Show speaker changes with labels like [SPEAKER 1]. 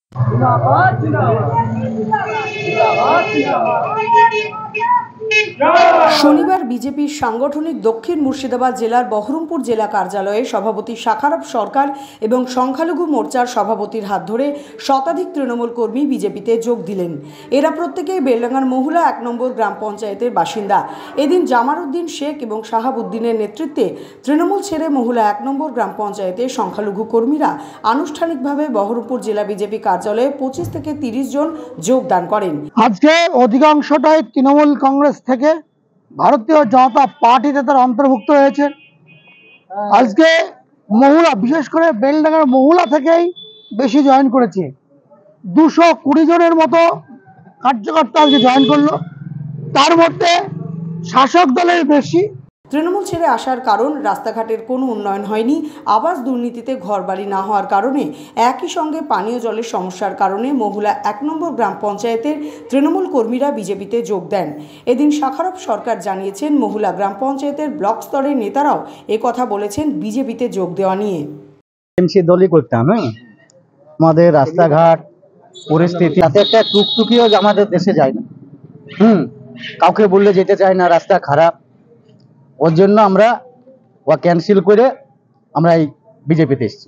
[SPEAKER 1] শনিবার বিজেপির সাংগঠনিক দক্ষিণ মুর্শিদাবাদ জেলার বহরমপুর জেলা কার্যালয়ে সভাপতি শাখারব সরকার এবং সংখ্যালঘু মোর্চার সভাপতির হাত ধরে শতাধিক তৃণমূল কর্মী বিজেপিতে যোগ দিলেন। এরা প্রত্যেকেই বেলডাঙ্গার মহুলা 1 নম্বর গ্রাম পঞ্চায়েতের বাসিন্দা। এদিন জামারউদ্দিন শেখ এবং শাহাবুদ্দিনের নেতৃত্বে তৃণমূল ছেড়ে মহুলা 1 নম্বর গ্রাম পঞ্চায়েতের সংখ্যালঘু কর্মীরা আনুষ্ঠানিকভাবে বহরমপুর জেলা বিজেপি কার্যালয়ে 25 থেকে 30 জন যোগদান করেন।
[SPEAKER 2] আজকে অধিকাংশটাই তৃণমূল কংগ্রেস থেকে ভারতীয় জনতা পার্টিতে তার অন্তর্ভুক্ত হয়েছে। আজকে মহুলা, বিশেষ করে বেলডাঙ্গার মহুলা থেকেই বেশি জয়েন করেছে। 220 জনের মতো কার্যকর্তা আজকে জয়েন করলো। তার মধ্যে শাসক দলের বেশি।
[SPEAKER 1] তৃণমূল ছেড়ে আসার কারণ রাস্তাঘাটের কোনো উন্নয়ন হয়নি, আবাস দুর্নীতিতে ঘরবাড়ি না হওয়ার কারণে, একই সঙ্গে পানীয় জলের সমস্যার কারণে মহুলা 1 নম্বর গ্রাম পঞ্চায়েতের তৃণমূল কর্মীরা বিজেপিতে যোগ দেন। এদিন শাখারব সরকার জানিয়েছেন, মহুলা গ্রাম পঞ্চায়েতের ব্লক স্তরের নেতারাও কথা বলেছেন বিজেপিতে যোগ দেওয়া নিয়ে।
[SPEAKER 3] দলই করতাম, আমাদের রাস্তাঘাট পরিস্থিতি, তাতে একটা টুকটুকিও আমাদের দেশে যায় না। কাউকে বললে যেতে চায় না, রাস্তা খারাপ। ওর জন্য আমরা ক্যান্সেল করে আমরা এই বিজেপিতে এসেছি।